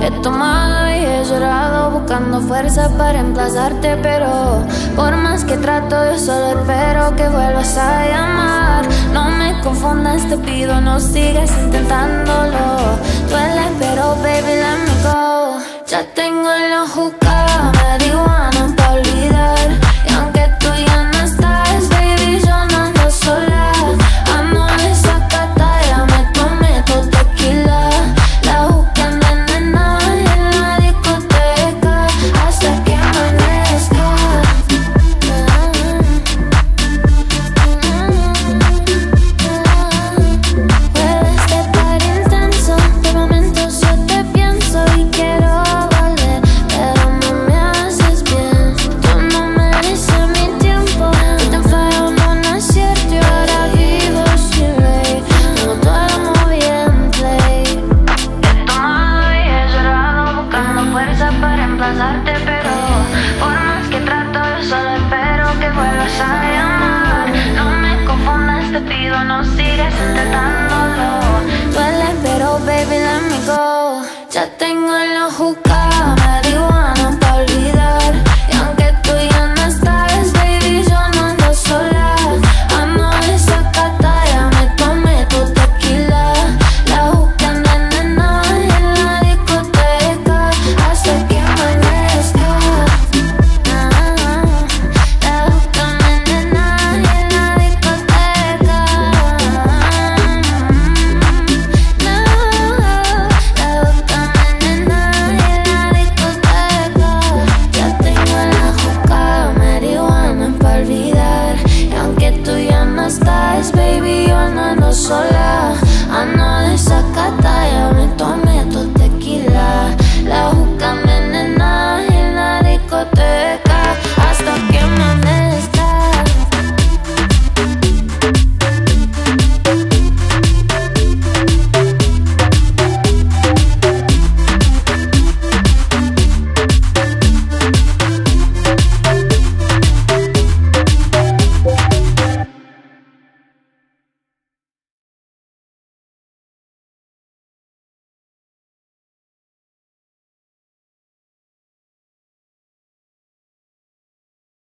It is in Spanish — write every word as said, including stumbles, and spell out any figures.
He tomado y he llorado buscando fuerza para emplazarte, pero por más que trato yo solo espero que vuelvas a llamar. No me confundas, te pido no sigas intentándolo. Duele pero baby let me go. Ya tengo en la juca marihuana pa' olvidar. Y aunque tú ya no estás, baby, yo no ando sola. Ando desacata, ya me tomé tu tequila. La juca envenenada en la discoteca hasta que amanezca. Puede estar intenso, de momentos yo te pienso y quiero volver, pero no me haces bien. Tú no mereces mi tiempo y tan feo no es cierto. Y ahora vivo sin ley, tengo todo el amor bien play. He tomado y he llorado buscando fuerza para emplazarte, pero por más que trato yo solo espero que vuelvas a llamar. No me confundas, te pido no sigas intentándolo. Duele pero baby let me go. Ya tengo en la juca